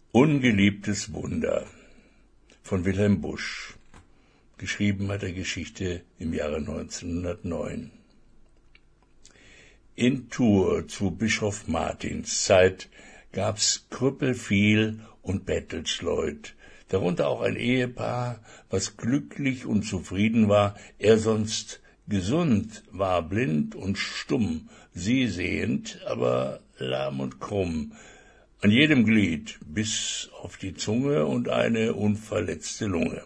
Ungeliebtes Wunder von Wilhelm Busch. Geschrieben hat er Geschichte im Jahre 1909. In Tours zu Bischof Martins Zeit gab's Krüppel viel und Bettelsleut, darunter auch ein Ehepaar, was glücklich und zufrieden war, er sonst gesund war, blind und stumm, sie sehend, aber lahm und krumm, an jedem Glied, bis auf die Zunge und eine unverletzte Lunge.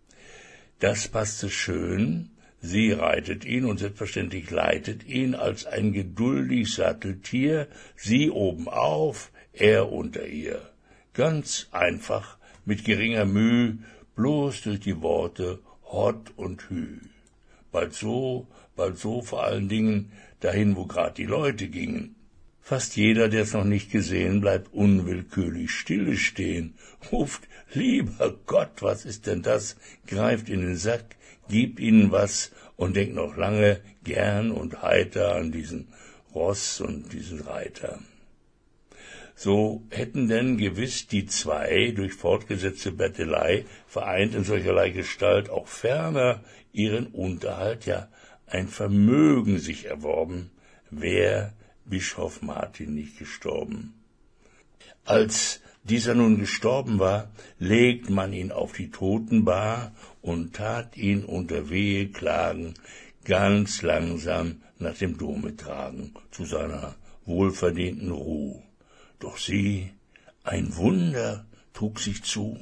Das passte schön, sie reitet ihn und selbstverständlich leitet ihn als ein geduldig Satteltier, sie obenauf, er unter ihr. Ganz einfach, mit geringer Müh, bloß durch die Worte Hott und Hü. Bald so, vor allen Dingen dahin, wo grad die Leute gingen. Fast jeder, der's noch nicht gesehen, bleibt unwillkürlich stille stehen, ruft, lieber Gott, was ist denn das, greift in den Sack, gibt ihnen was und denkt noch lange gern und heiter an diesen Ross und diesen Reiter. So hätten denn gewiss die zwei durch fortgesetzte Bettelei, vereint in solcherlei Gestalt, auch ferner ihren Unterhalt, ja ein Vermögen sich erworben, wär Bischof Martin nicht gestorben. Als dieser nun gestorben war, legt man ihn auf die Totenbar und tat ihn unter Weheklagen ganz langsam nach dem Dome tragen, zu seiner wohlverdienten Ruh. Doch sieh, ein Wunder trug sich zu.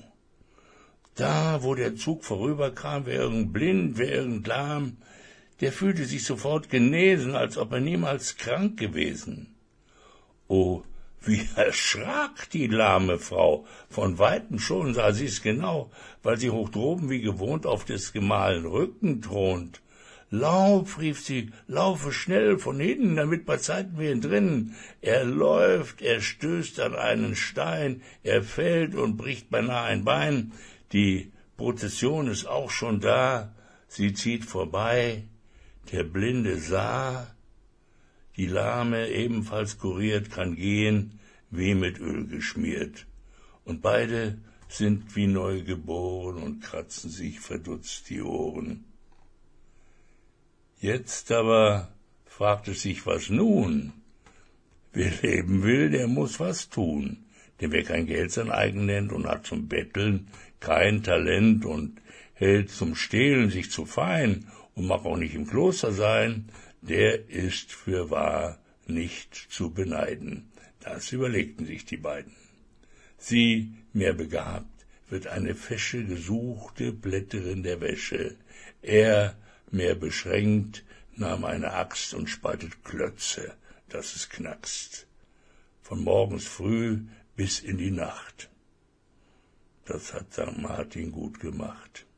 Da, wo der Zug vorüberkam, wer irgend blind, wer irgend lahm, der fühlte sich sofort genesen, als ob er niemals krank gewesen. Oh, wie erschrak die lahme Frau, von Weitem schon sah sie's genau, weil sie hoch droben wie gewohnt auf des Gemahlen Rücken thront. Lauf, rief sie, laufe schnell von hinten, damit beizeiten wir ihn drinnen. Er läuft, er stößt an einen Stein, er fällt und bricht beinahe ein Bein. Die Prozession ist auch schon da, sie zieht vorbei. Der Blinde sah, die Lahme, ebenfalls kuriert, kann gehen, wie mit Öl geschmiert. Und beide sind wie neu geboren und kratzen sich verdutzt die Ohren. Jetzt aber fragt es sich, was nun? Wer leben will, der muss was tun. Denn wer kein Geld sein eigen nennt und hat zum Betteln kein Talent und hält zum Stehlen sich zu fein und mag auch nicht im Kloster sein, der ist fürwahr nicht zu beneiden. Das überlegten sich die beiden. Sie, mehr begabt, wird eine fesche, gesuchte Blätterin der Wäsche. Er, mehr beschränkt, nahm eine Axt und spaltet Klötze, dass es knackst. Von morgens früh bis in die Nacht. Das hat St. Martin gut gemacht.